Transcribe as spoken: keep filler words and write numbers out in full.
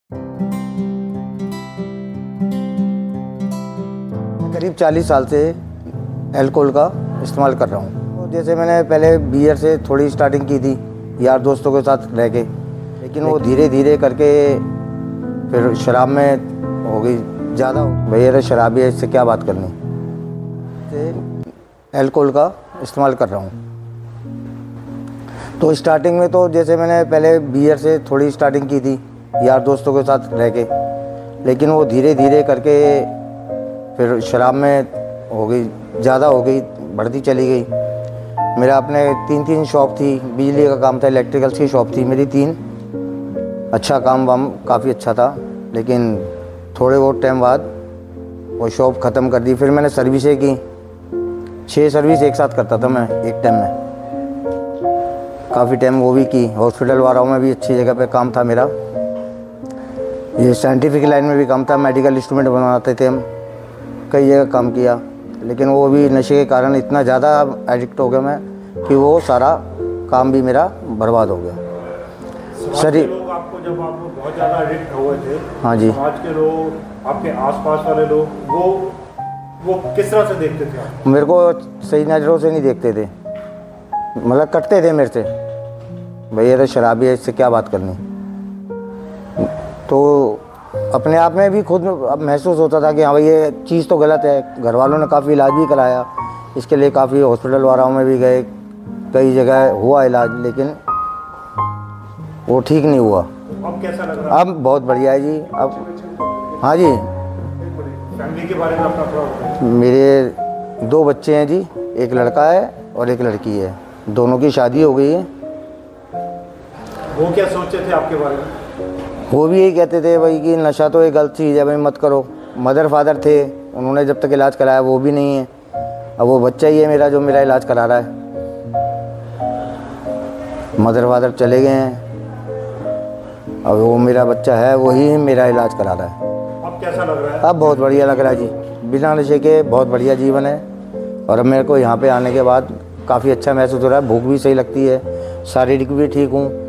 करीब चालीस साल से अल्कोहल का इस्तेमाल कर रहा हूँ। जैसे मैंने पहले बियर से थोड़ी स्टार्टिंग की थी यार दोस्तों के साथ रह के, लेकिन वो धीरे धीरे करके फिर शराब में हो गई ज़्यादा। भैया अरे शराबी है, इससे क्या बात करनी। अल्कोहल का इस्तेमाल कर रहा हूँ। तो स्टार्टिंग में तो जैसे मैंने पहले बियर से थोड़ी स्टार्टिंग की थी यार दोस्तों के साथ रह के, लेकिन वो धीरे धीरे करके फिर शराब में हो गई ज़्यादा हो गई, बढ़ती चली गई। मेरा अपने तीन तीन शॉप थी, बिजली का काम था, इलेक्ट्रिकल्स की शॉप थी मेरी तीन। अच्छा काम वाम काफ़ी अच्छा था, लेकिन थोड़े बहुत टाइम बाद वो शॉप ख़त्म कर दी। फिर मैंने सर्विसें की, छः सर्विस एक साथ करता था मैं एक टाइम में, काफ़ी टाइम वो भी की। हॉस्पिटल वालों में भी अच्छी जगह पे काम था मेरा। ये साइंटिफिक लाइन में भी काम था, मेडिकल इंस्ट्रूमेंट बनाते थे हम, कई जगह काम किया। लेकिन वो भी नशे के कारण इतना ज़्यादा एडिक्ट हो गया मैं कि वो सारा काम भी मेरा बर्बाद हो गया। शरीर लोग आपको जब आप बहुत ज़्यादा एडिक्ट हुए थे, हाँ जी, समाज के लोग, आपके आसपास वाले लोग, वो वो किस तरह से देखते थे आप? मेरे को सही नज़रों से नहीं देखते थे, मतलब कटते थे मेरे से। भैया अरे शराबी है, इससे क्या बात करनी। तो अपने आप में भी खुद अब महसूस होता था कि हाँ भाई ये चीज़ तो गलत है। घर वालों ने काफ़ी इलाज भी कराया, इसके लिए काफ़ी हॉस्पिटल वालों में भी गए, कई जगह हुआ इलाज, लेकिन वो ठीक नहीं हुआ। अब कैसा लग रहा है? अब बहुत बढ़िया है जी। अब हाँ जी, फैमिली के बारे में अपना थोड़ा बताइए। मेरे दो बच्चे हैं जी, एक लड़का है और एक लड़की है, दोनों की शादी हो गई है। वो क्या सोचते थे आपके बारे में? वो भी यही कहते थे भाई कि नशा तो एक गलत चीज़ है भाई, मत करो। मदर फादर थे, उन्होंने जब तक इलाज कराया, वो भी नहीं है। अब वो बच्चा ही है मेरा जो मेरा इलाज करा रहा है। मदर फादर चले गए हैं, अब वो मेरा बच्चा है, वही मेरा इलाज करा रहा है। अब कैसा लग रहा है? अब बहुत बढ़िया लग रहा है जी, बिना नशे के बहुत बढ़िया जीवन है। और अब मेरे को यहाँ पे आने के बाद काफ़ी अच्छा महसूस हो रहा है, भूख भी सही लगती है, शारीरिक भी ठीक हूँ।